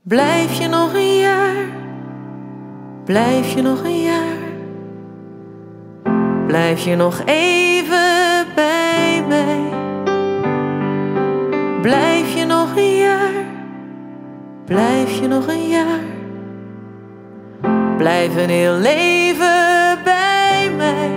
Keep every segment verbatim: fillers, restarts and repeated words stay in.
Blijf je nog een jaar, blijf je nog een jaar, blijf je nog even bij mij. Blijf je nog een jaar, blijf je nog een jaar, blijf een heel leven bij mij.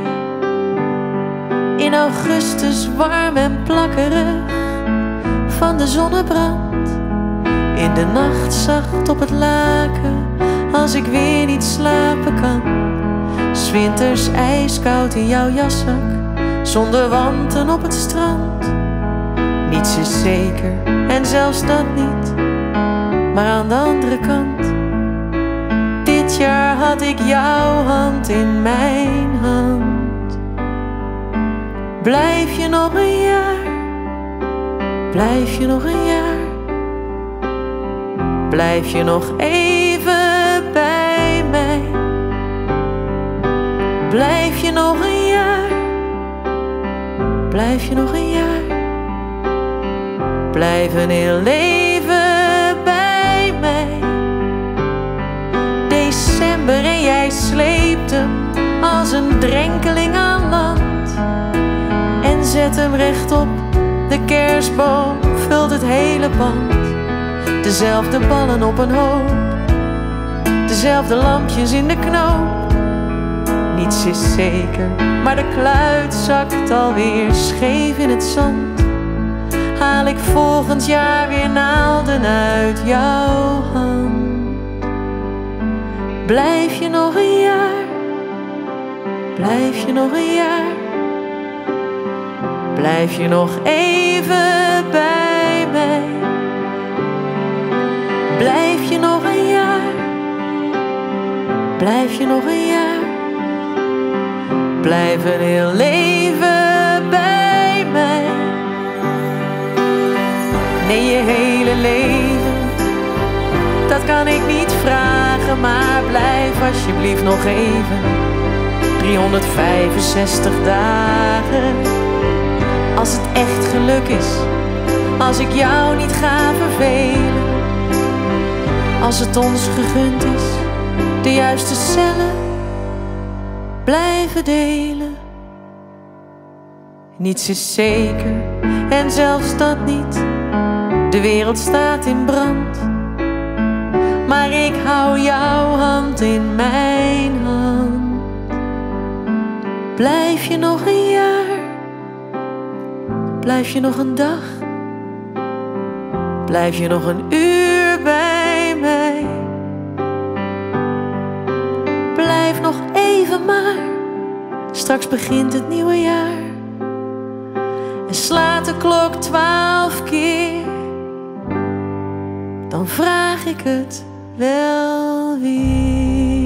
In augustus warm en plakkerig van de zonnebrand, in de nacht zacht op het laken als ik weer niet slapen kan. 'S winters ijskoud in jouw jaszak, zonder wanten op het strand. Niets is zeker en zelfs dat niet, maar aan de andere kant, dit jaar had ik jouw hand in mijn hand. Blijf je nog een jaar, blijf je nog een jaar, blijf je nog even bij mij. Blijf je nog een jaar, blijf je nog een jaar, blijf een heel leven bij mij. December en jij sleept hem als een drenkeling aan land en zet hem rechtop. De kerstboom vult het hele pand. Dezelfde ballen op een hoop, dezelfde lampjes in de knoop. Niets is zeker, maar de kluit zakt alweer scheef in het zand. Haal ik volgend jaar weer naalden uit jouw hand. Blijf je nog een jaar, blijf je nog een jaar, blijf je nog even bij mij. Blijf je nog een jaar, blijf je nog een jaar, blijf een heel leven bij mij. Nee, je hele leven, dat kan ik niet vragen, maar blijf alsjeblieft nog even. driehonderdvijfenzestig dagen, als het echt geluk is, als ik jou niet ga vervelen. Als het ons gegund is, de juiste cellen blijven delen. Niets is zeker en zelfs dat niet, de wereld staat in brand. Maar ik hou jouw hand in mijn hand. Blijf je nog een jaar, blijf je nog een dag, blijf je nog een uur bij mij. Blijf nog even maar, straks begint het nieuwe jaar. En slaat de klok twaalf keer, dan vraag ik het wel weer.